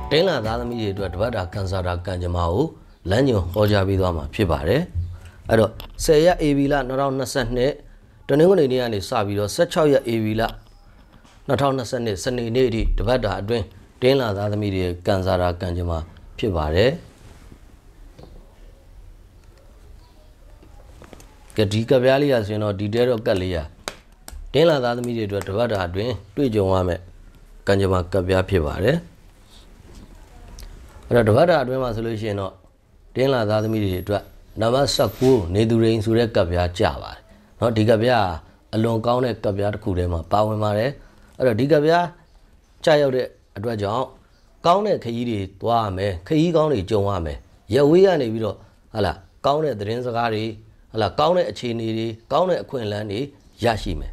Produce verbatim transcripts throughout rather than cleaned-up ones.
တင်းလာသားသမီးတွေအတွက်တပတ်တာကန်ဆာတာကံကြမ္မာကိုလမ်းညွန်ဟောကြားပေးသွားမှာဖြစ်ပါတယ်အဲ့တော့ဆယ်ရက် အေ ဘီ လ၂၀၂၂တနင်္ဂနွေနေ့ကနေစပြီးတော့၁၆ရက် အေ ဘီ လ၂၀၂၂စနေနေ့အထိတပတ်တာအတွင်းတင်းလာသားသမီးတွေကန်ဆာတာကံကြမ္မာဖြစ်ပါတယ်ကဒီကပြားလေးရဆိုရင်တော့ဒီတဲတော့ကတ်လေးရတင်းလာသားသမီးတွေအတွက်တပတ်တာအတွင်းတွေ့ကြုံရမယ်ကံကြမ္မာကပြားဖြစ်ပါတယ်အဲ့တော့တပတ်တာအတွင်းမှာဆိုလို့ရှိရင်တော့တင်းလာသားသမီးတွေအတွက်နံပါတ်၁၉နေသူရိန်ဆိုတဲ့ကပ်ပြားကြပါတယ်เนาะဒီကပ်ပြားအလွန်ကောင်းတဲ့ကပ်ပြားတစ်ခုထဲမှာပါဝင်ပါတယ်အဲ့တော့ဒီကပ်ပြားကြာရောက်တဲ့အတွက်ကြောင့်ကောင်းတဲ့ခရီးတွေသွားရမယ်ခရီးကောင်းတွေကြုံရမယ်ရဝေးရနေပြီးတော့ဟာလာကောင်းတဲ့သတင်းစကားတွေဟာလာကောင်းတဲ့အခြေအနေတွေကောင်းတဲ့အခွင့်အလမ်းတွေရရှိမယ်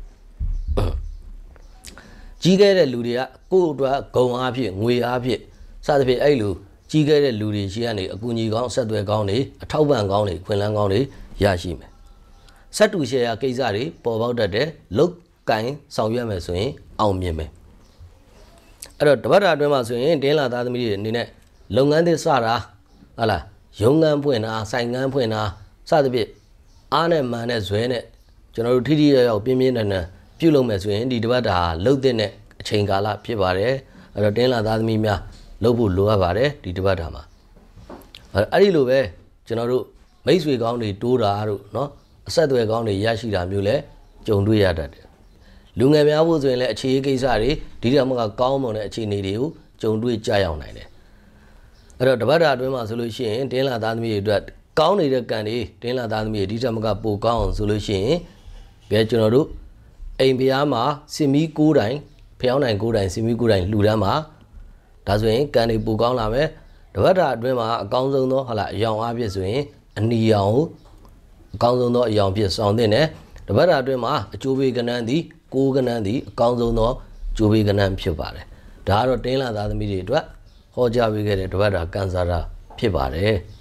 ကြီးခဲ့တဲ့လူတွေကကိုယ့်အတွက်ဂုံအားဖြင့်ငွေအားဖြင့်စသဖြင့်အဲ့လိုကြီးခဲ့တဲ့လူတွေရှိရနေအကူအညီကောင်းဆက်သွယ်ကောင်းတွေအထောက်ပံ့ကောင်းတွေခွင့်လန်းကောင်းတွေရရှိမယ်ဆက်တူရှယ်ယာကိစ္စတွေပေါ်ပေါက်တတ်တဲ့လုတ်ကင်ဆောင်ရွက်မယ်ဆိုရင်အောင်မြင်မယ်အဲ့တော့တပတ်တာအတွင်းမှာဆိုရင်တင်းလာသားသမီးတွေအနေနဲ့လုပ်ငန်းသစ်စတာဟာလားရုံးငန်းဖွင့်တာဆိုင်ငန်းဖွင့်တာစသဖြင့်အားနဲ့မှန်နဲ့ဇွဲနဲ့ကျွန်တော်တို့ထိထိရောက်ရောက်ပြင်းပြင်းထန်ထန်ပြုလုပ်မယ်ဆိုရင်ဒီတပတ်တာလုတ်တဲ့အချိန်ကာလဖြစ်ပါတယ်အဲ့တော့တင်းလာသားသမီးများလုပ်ဖို့လိုအပ်ပါတယ်ဒီတပတ်တာမှာအဲ့ဒီလိုပဲကျွန်တော်တို့မိတ်ဆွေကောင်းတွေတိုးတာတို့เนาะအဆက်အသွယ်ကောင်းတွေရရှိတာမျိုးလဲကြုံတွေ့ရတတ်တယ်လူငယ်များဖို့ဆိုရင်လည်းအခြေအကိစ္စတွေဒီတမကကောင်းမွန်တဲ့အခြေအနေတွေကိုကြုံတွေ့ကြရောက်နိုင်တယ်အဲ့တော့တပတ်တာအတွင်းမှာဆိုလို့ရှိရင်တင်းလာသားသမီးတွေအတွက်ကောင်းနေတဲ့ကံတွေတင်းလာသားသမီးတွေဒီတမကပိုကောင်းအောင်ဆိုလို့ရှိရင်ဘယ်ကျွန်တော်တို့အိမ်ဖျားမှာစင်မီကိုးတိုင်ဖျောင်းနိုင်ကိုးတိုင်စင်မီကိုးတိုင်လှူဒန်းမှာဒါဆိုရင်ကံတွေပိုကောင်းလာမယ်တပတ်တာအတွင်းမှာအကောင်းဆုံးသောဟာလာအယောင်အားဖြင့်ဆိုရင်အနီရောင်အကောင်းဆုံးသောအယောင်ဖြစ်ဆောင်တဲ့နဲ့တပတ်တာအတွင်းမှာအကျိုးပေးကဏ္ဍသည်ကိုးကဏ္ဍသည်အကောင်းဆုံးသောအကျိုးပေးကဏ္ဍဖြစ်ပါတယ်ဒါကတော့တင်းလာသားသမီးတွေအတွက်ဟောကြားပေးခဲ့တဲ့တပတ်တာကန်ဆာတာဖြစ်ပါတယ်